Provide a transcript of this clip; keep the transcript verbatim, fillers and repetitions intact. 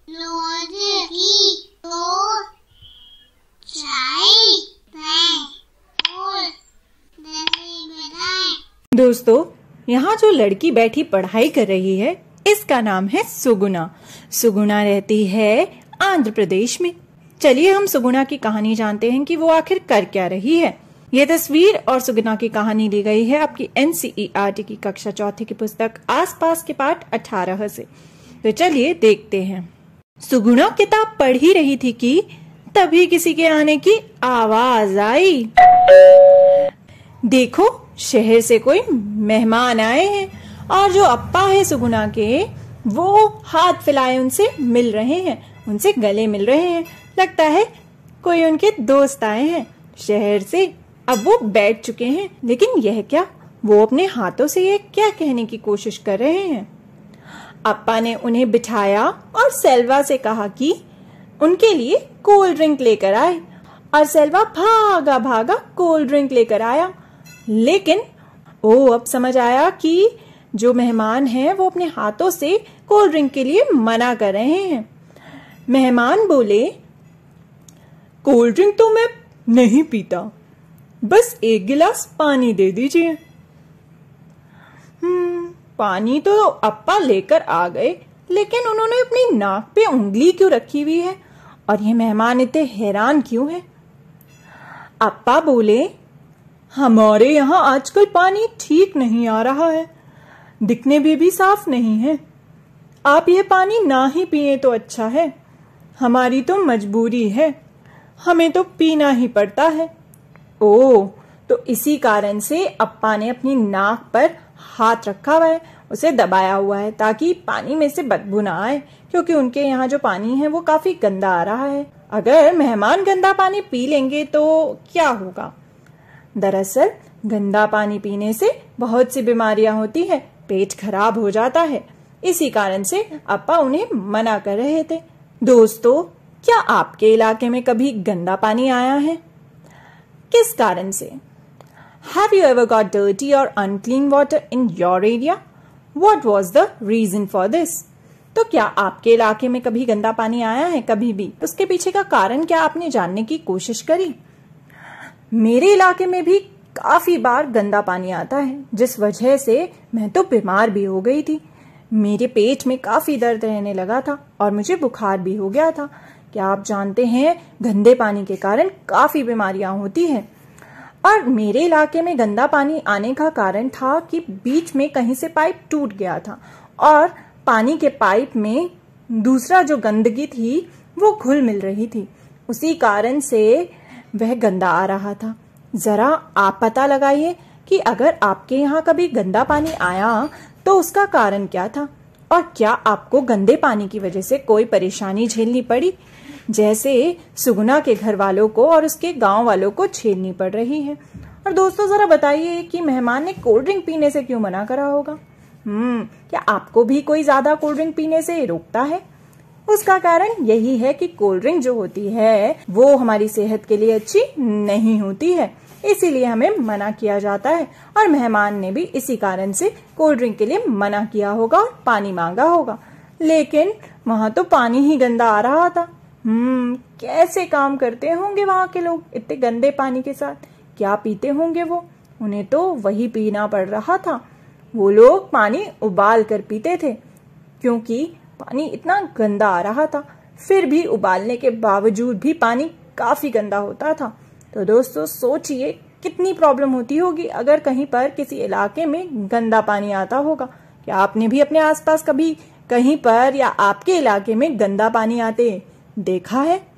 दोस्तों, यहाँ जो लड़की बैठी पढ़ाई कर रही है इसका नाम है सुगुना। सुगुना रहती है आंध्र प्रदेश में। चलिए हम सुगुना की कहानी जानते हैं कि वो आखिर कर क्या रही है। ये तस्वीर और सुगुना की कहानी ली गई है आपकी एनसीईआरटी की कक्षा चौथी की पुस्तक आसपास के पाठ अठारह से। तो चलिए देखते हैं। सुगुना किताब पढ़ ही रही थी कि तभी किसी के आने की आवाज आई। देखो, शहर से कोई मेहमान आए हैं और जो अप्पा है सुगुना के, वो हाथ फैलाए उनसे मिल रहे हैं, उनसे गले मिल रहे हैं। लगता है कोई उनके दोस्त आए हैं शहर से। अब वो बैठ चुके हैं, लेकिन यह क्या, वो अपने हाथों से ये क्या कहने की कोशिश कर रहे हैं। अप्पा ने उन्हें बिठाया और सेल्वा से कहा कि उनके लिए कोल्ड ड्रिंक लेकर आए, और सेल्वा भागा भागा कोल्ड ड्रिंक लेकर आया। लेकिन ओ अब समझ आया कि जो मेहमान हैं वो अपने हाथों से कोल्ड ड्रिंक के लिए मना कर रहे हैं। मेहमान बोले, कोल्ड ड्रिंक तो मैं नहीं पीता, बस एक गिलास पानी दे दीजिए। हम्म पानी तो अप्पा लेकर आ गए, लेकिन उन्होंने अपनी नाक पे उंगली क्यों रखी हुई है और ये मेहमान इतने हैरान क्यों है। अप्पा बोले, हमारे यहाँ आजकल पानी ठीक नहीं आ रहा है, दिखने में भी साफ नहीं है। आप ये पानी ना ही पिए तो अच्छा है, हमारी तो मजबूरी है, हमें तो पीना ही पड़ता है। ओह, तो इसी कारण से अप्पा ने अपनी नाक पर हाथ रखा हुआ है, उसे दबाया हुआ है ताकि पानी में से बदबू ना आए, क्योंकि उनके यहाँ जो पानी है वो काफी गंदा आ रहा है। अगर मेहमान गंदा पानी पी लेंगे तो क्या होगा। दरअसल गंदा पानी पीने से बहुत सी बीमारियां होती है, पेट खराब हो जाता है। इसी कारण से अप्पा उन्हें मना कर रहे थे। दोस्तों, क्या आपके इलाके में कभी गंदा पानी आया है? किस कारण से? Have you ever got dirty or unclean water in your area? What was the reason for this? तो क्या आपके इलाके में कभी गंदा पानी आया है कभी भी? उसके पीछे का कारण क्या आपने जानने की कोशिश करी? मेरे इलाके में भी काफी बार गंदा पानी आता है, जिस वजह से मैं तो बीमार भी हो गई थी। मेरे पेट में काफी दर्द रहने लगा था और मुझे बुखार भी हो गया था। क्या आप जानते हैं, गंदे पानी के कारण काफी बीमारियां होती हैं। और मेरे इलाके में गंदा पानी आने का कारण था कि बीच में कहीं से पाइप टूट गया था और पानी के पाइप में दूसरा जो गंदगी थी वो घुल मिल रही थी, उसी कारण से वह गंदा आ रहा था। जरा आप पता लगाइए कि अगर आपके यहाँ कभी गंदा पानी आया तो उसका कारण क्या था, और क्या आपको गंदे पानी की वजह से कोई परेशानी झेलनी पड़ी, जैसे सुगुना के घर वालों को और उसके गांव वालों को झेलनी पड़ रही है। और दोस्तों, जरा बताइए कि मेहमान ने कोल्ड ड्रिंक पीने से क्यों मना करा होगा। हम्म क्या आपको भी कोई ज्यादा कोल्ड ड्रिंक पीने से रोकता है? उसका कारण यही है कि कोल्ड ड्रिंक जो होती है वो हमारी सेहत के लिए अच्छी नहीं होती है, इसीलिए हमें मना किया जाता है। और मेहमान ने भी इसी कारण से कोल्ड ड्रिंक के लिए मना किया होगा और पानी मांगा होगा, लेकिन वहां तो पानी ही गंदा आ रहा था। हम्म कैसे काम करते होंगे वहां के लोग इतने गंदे पानी के साथ? क्या पीते होंगे वो? उन्हें तो वही पीना पड़ रहा था। वो लोग पानी उबाल कर पीते थे, क्योंकि पानी इतना गंदा आ रहा था। फिर भी उबालने के बावजूद भी पानी काफी गंदा होता था। तो दोस्तों, सोचिए कितनी प्रॉब्लम होती होगी अगर कहीं पर किसी इलाके में गंदा पानी आता होगा। क्या आपने भी अपने आसपास कभी कहीं पर या आपके इलाके में गंदा पानी आते देखा है?